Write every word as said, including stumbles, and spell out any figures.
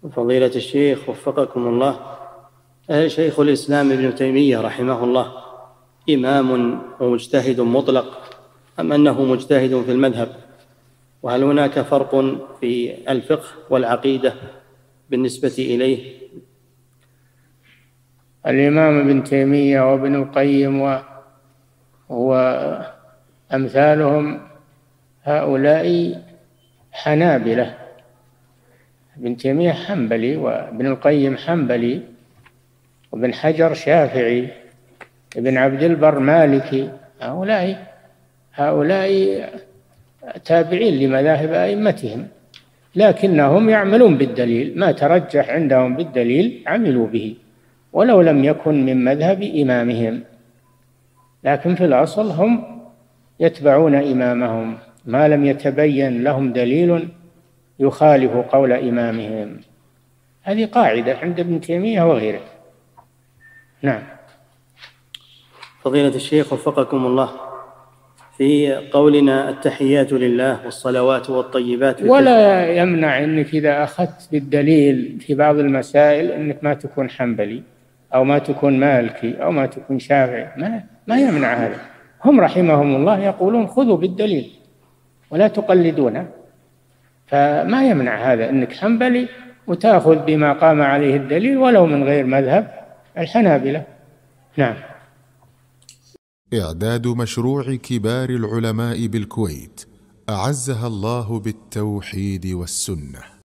فضيلة الشيخ وفقكم الله، شيخ الإسلام ابن تيمية رحمه الله إمام ومجتهد مطلق أم أنه مجتهد في المذهب؟ وهل هناك فرق في الفقه والعقيدة بالنسبة إليه؟ الإمام ابن تيمية وابن القيم وأمثالهم هؤلاء حنابلة. ابن تيمية حنبلي، وابن القيم حنبلي، وابن حجر شافعي، ابن عبد البر مالكي. هؤلاء هؤلاء تابعين لمذاهب أئمتهم، لكنهم يعملون بالدليل، ما ترجح عندهم بالدليل عملوا به ولو لم يكن من مذهب إمامهم، لكن في الأصل هم يتبعون إمامهم ما لم يتبين لهم دليل يخالف قول إمامهم. هذه قاعدة عند ابن تيمية وغيره. نعم. فضيلة الشيخ وفقكم الله، في قولنا التحيات لله والصلوات والطيبات، ولا يمنع أنك إذا أخذت بالدليل في بعض المسائل أنك ما تكون حنبلي أو ما تكون مالكي أو ما تكون شافعي، ما, ما يمنع هذا. هم رحمهم الله يقولون خذوا بالدليل ولا تقلدونه، فما يمنع هذا أنك حنبلي وتأخذ بما قام عليه الدليل ولو من غير مذهب الحنابلة. نعم. إعداد مشروع كبار العلماء بالكويت أعزها الله بالتوحيد والسنة.